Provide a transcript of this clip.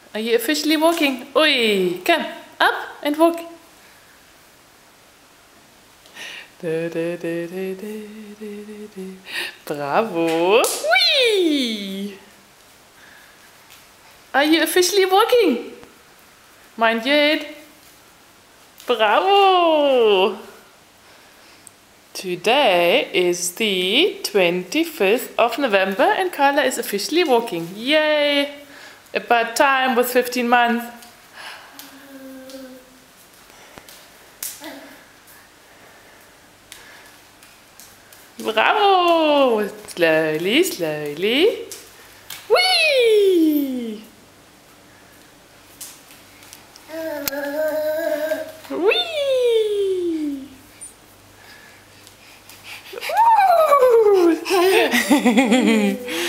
Are you officially walking? Oi, come, up and walk. Bravo. Whee! Are you officially walking? Mind your head. Bravo! Today is the 25th of November and Karla is officially walking. Yay! About time with 15 months. Bravo! Slowly, slowly. Whee! Whee! Ooh!